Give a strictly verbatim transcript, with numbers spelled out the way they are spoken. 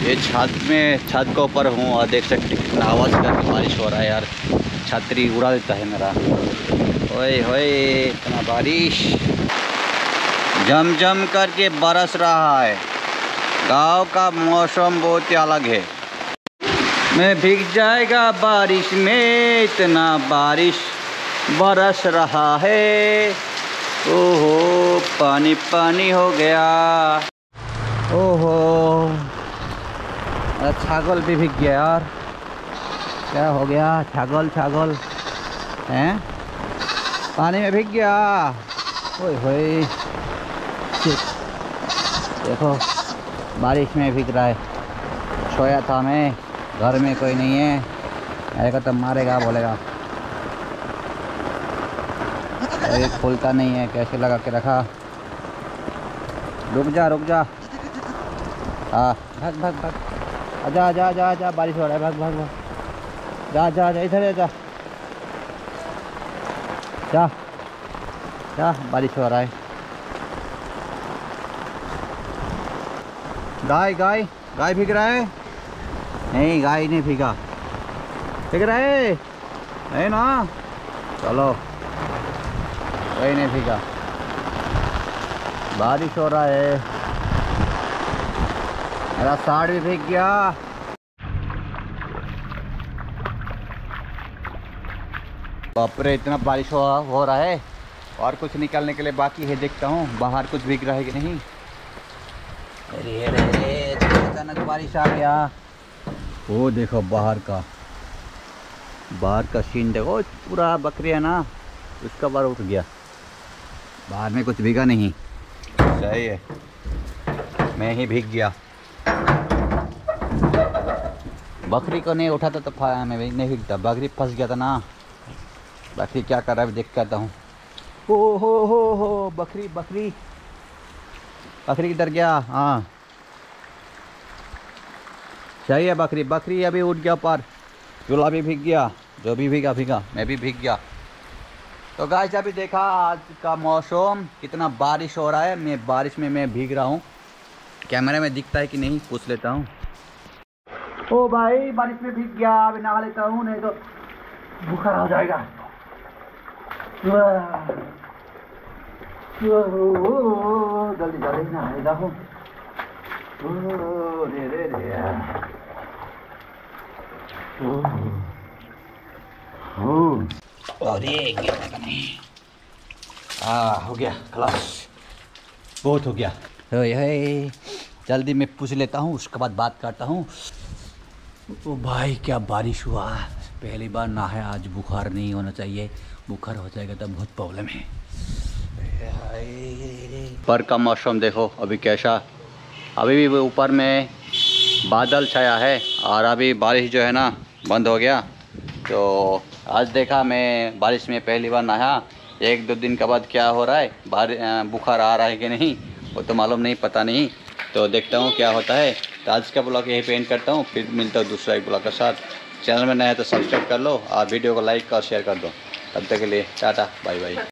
ये छत में छत के ऊपर हूँ और देख सकते कितना आवाज़ करके बारिश हो रहा है यार। छतरी उड़ा देता है मेरा। ओए होए इतना बारिश जम जम करके बरस रहा है। गांव का मौसम बहुत ही अलग है। मैं भीग जाएगा बारिश में, इतना बारिश बरस रहा है। ओहो पानी पानी हो गया। ओहो अरे छागल भी भीग गया यार। क्या हो गया? छागल छागल हैं पानी में भीग गया। ओए होए देखो बारिश में भीग रहा है। सोया था मैं, घर में कोई नहीं है, मेरे को तो मारेगा बोलेगा। अरे खुलता नहीं है, कैसे लगा के रखा। रुक जा रुक जा। हाँ भाग भाग भाग, आजा आजा आजा आजा, बारिश हो रहा है, भाग भाग भाग। जा जा जा इधर जा जा जा, बारिश हो रहा है। गाय गाय गाय भीग रहा है? नहीं गाय नहीं भीगा। भीग रहा है नहीं ना? चलो कोई नहीं भीगा। बारिश हो रहा है, मेरा साड़ भी भीग गया। बाप रे इतना बारिश हो, हो रहा है और कुछ निकालने के लिए बाकी है। देखता हूँ बाहर कुछ भीग रहा है कि नहीं। अरे अरे अचानक बारिश आ गया। वो देखो बाहर का बाहर का सीन देखो, पूरा बकरी है ना उसका बार उठ गया। बाहर में कुछ भीगा नहीं, सही है मैं ही भीग गया। बकरी को नहीं उठाता तो मैं नहीं भीगता। बकरी फंस गया था ना। बकरी क्या कर रहा है देख के आता हूँ। ओ हो हो हो बकरी बकरी बकरी किधर गया? हाँ सही है बकरी बकरी अभी उठ गया पर। चूल्हा भी भीग गया, जो भी भीगा भीगा, मैं भी भीग गया। तो गाइस अभी देखा आज का मौसम कितना बारिश हो रहा है। मैं बारिश में मैं भीग रहा हूँ। कैमरे में दिखता है कि नहीं पूछ लेता हूँ। ओ भाई बारिश में भीग गया, अभी नहा लेता हूँ नहीं तो बुखार हो जाएगा। जल्दी जल्दी नहा हूँ। रे रे रे अरे हाँ हो गया खलास, बहुत हो गया। हे जल्दी मैं पूछ लेता हूँ उसके बाद बात करता हूँ। ओ भाई क्या बारिश हुआ, पहली बार नहाया आज। बुखार नहीं होना चाहिए, बुखार हो जाएगा तो बहुत प्रॉब्लम है। ऊपर का मौसम देखो अभी कैसा, अभी भी ऊपर में बादल छाया है और अभी बारिश जो है ना बंद हो गया। तो आज देखा मैं बारिश में पहली बार नहाया। एक दो दिन के बाद क्या हो रहा है, बारिश बुखार आ रहा है कि नहीं वो तो मालूम नहीं, पता नहीं। तो देखता हूँ क्या होता है। तो आज का ब्लॉग यही पे एंड करता हूँ, फिर मिलता हूँ दूसरा एक ब्लॉग के साथ। चैनल में नया है तो सब्सक्राइब कर लो और वीडियो को लाइक और शेयर कर दो। तब तक के लिए टाटा बाय बाय।